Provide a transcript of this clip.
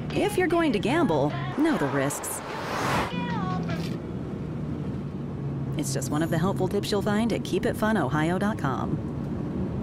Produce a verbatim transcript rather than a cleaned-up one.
If you're going to gamble, know the risks. It's just one of the helpful tips you'll find at keep it fun ohio dot com.